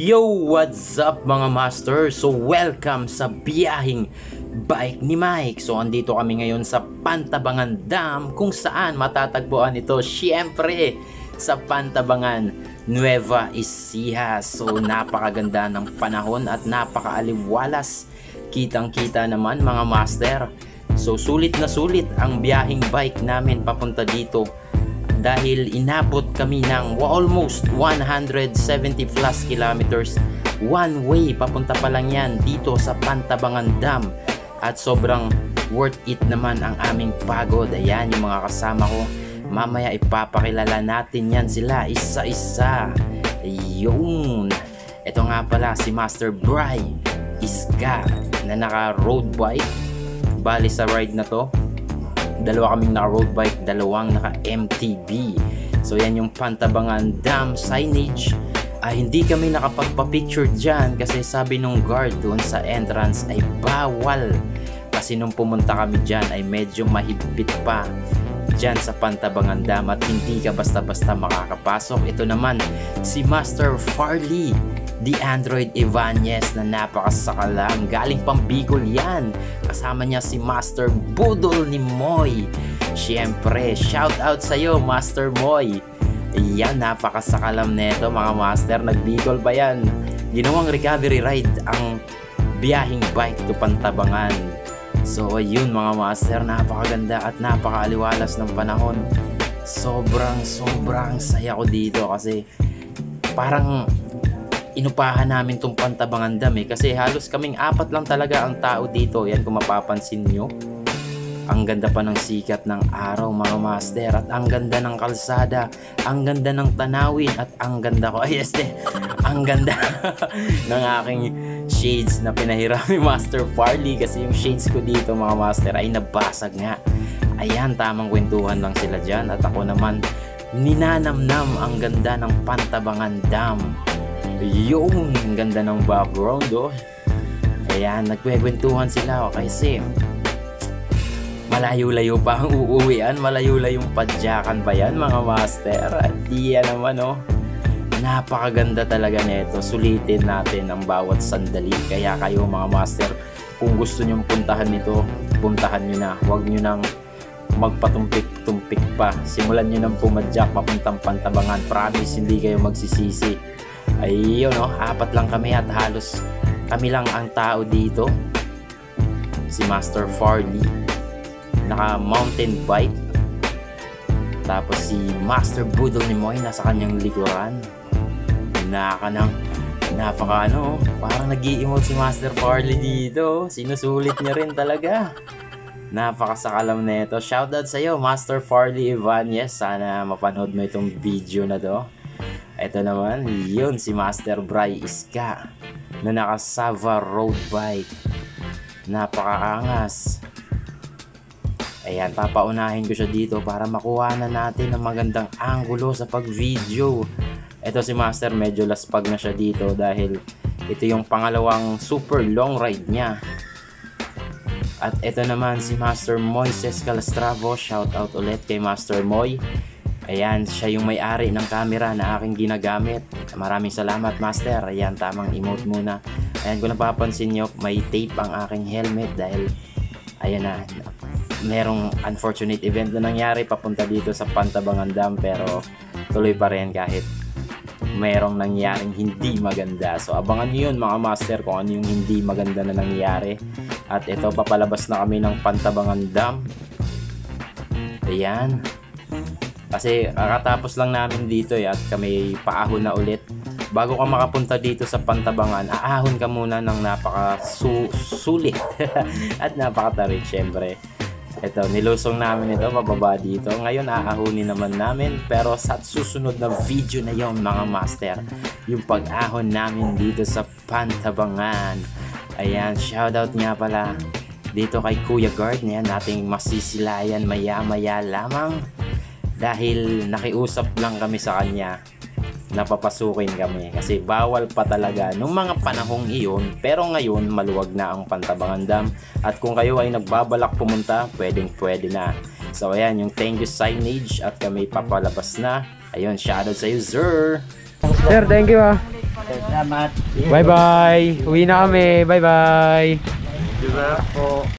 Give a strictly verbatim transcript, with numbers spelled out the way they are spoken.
Yo! What's up mga master? So welcome sa biyaheng bike ni Mike. So andito kami ngayon sa Pantabangan Dam, kung saan matatagpuan ito syempre sa Pantabangan, Nueva Ecija. So napakaganda ng panahon at napakaaliwalas. Kitang kita naman mga master. So sulit na sulit ang biyaheng bike namin papunta dito, dahil inabot kami ng almost one hundred seventy plus kilometers one way. Papunta pa lang yan dito sa Pantabangan Dam, at sobrang worth it naman ang aming pagod. Ayan yung mga kasama ko, mamaya ipapakilala natin yan sila isa-isa. Ayun, ito nga pala si Master Bry Iska na naka road bike. Bali sa ride na to, dalawa kaming naka road bike, dalawang naka M T B. So yan yung Pantabangan Dam signage. Ah, hindi kami nakapagpa-picture dyan kasi sabi nung guard doon sa entrance ay bawal. Kasi nung pumunta kami dyan ay medyo mahigpit pa dyan sa Pantabangan Dam at hindi ka basta-basta makakapasok. Ito naman si Master Farley The Android Ibanez na napakasakalam, galing pang Bicol yan. Kasama niya si Master Budol ni Moy. Siyempre, shout out sa iyo Master Moy. Yan, napakasakalam nito mga master. Nag-Bicol pa yan. Ginawang recovery ride ang biyaheng bike to Pantabangan. So ayun mga master, napakaganda at napakaaliwalas ng panahon. Sobrang sobrang saya ko dito kasi parang inupahan namin tong Pantabangan Dam eh, kasi halos kaming apat lang talaga ang tao dito. Yan kung mapapansin nyo, ang ganda pa ng sikat ng araw mga master, at ang ganda ng kalsada, ang ganda ng tanawin, at ang ganda ko ay este, ang ganda ng aking shades na pinahiram ni Master Farley, kasi yung shades ko dito mga master ay nabasag nga. Ayan, tamang kwentuhan lang sila dyan, at ako naman ninanamnam ang ganda ng Pantabangan Dam. Yung ganda ng background oh. Ayan, nagkwekwentuhan sila oh, kasi malayo-layo pa ang uuwian, malayo-layo yung padyakan pa yan mga master. At diyan naman oh, napakaganda talaga nito. Sulitin natin ang bawat sandali. Kaya kayo mga master, kung gusto nyong puntahan nito, puntahan nyo na. Huwag nyo nang magpatumpik-tumpik pa. Simulan nyo nang pumadyak papuntang Pantabangan. Promise, hindi kayo magsisisi. Ayun no, apat lang kami at halos kami lang ang tao dito. Si Master Farley naka mountain bike, tapos si Master Budol ni Moy nasa kanyang likuran. Naka nang napaka ano, parang nag-i-emote si Master Farley dito. Sinusulit niya rin talaga. Napakasakalam na ito. Shoutout sa iyo Master Farley Ibanez, sana mapanood mo itong video na to. Ito naman, yun si Master Bry Iska na naka Sava road bike. Napakaangas. Ayan, papaunahin ko siya dito para makuha na natin ng magandang angulo sa pag-video. Ito si Master, medyo laspag na siya dito dahil ito yung pangalawang super long ride niya. At ito naman si Master Moises Calastravo. Shout out ulit kay Master Moy. Ayan, siya yung may-ari ng camera na aking ginagamit. Maraming salamat Master. Ayan, tamang emote muna. Ayan, kung napapansin nyo, may tape ang aking helmet dahil ayan na, merong unfortunate event na nangyari papunta dito sa Pantabangan Dam, pero tuloy pa rin kahit merong nangyaring hindi maganda. So abangan nyo yun mga master kung ano yung hindi maganda na nangyari. At ito, papalabas na kami ng Pantabangan Dam. Ayan, kasi kakatapos lang namin dito eh, at kami paahon na ulit. Bago ka makapunta dito sa Pantabangan, aahon ka muna ng napaka su sulit at napakatarik syempre. Ito, nilusong namin ito pababa dito. Ngayon aahonin naman namin, pero sa susunod na video na yon mga master, yung pag-ahon namin dito sa Pantabangan. Ayan, shoutout nga pala dito kay Kuya Guard na yan, nating masisilayan maya-maya lamang. Dahil nakiusap lang kami sa kanya, napapasukin kami kasi bawal pa talaga nung mga panahong iyon. Pero ngayon maluwag na ang Pantabangan Dam, at kung kayo ay nagbabalak pumunta, pwedeng pwede na. So ayan yung thank you signage at kami papalabas na. Ayun, shoutout sa iyo sir. Sir, thank you ah. Salamat. Bye-bye. Uwi na kami. Bye-bye. Diba po?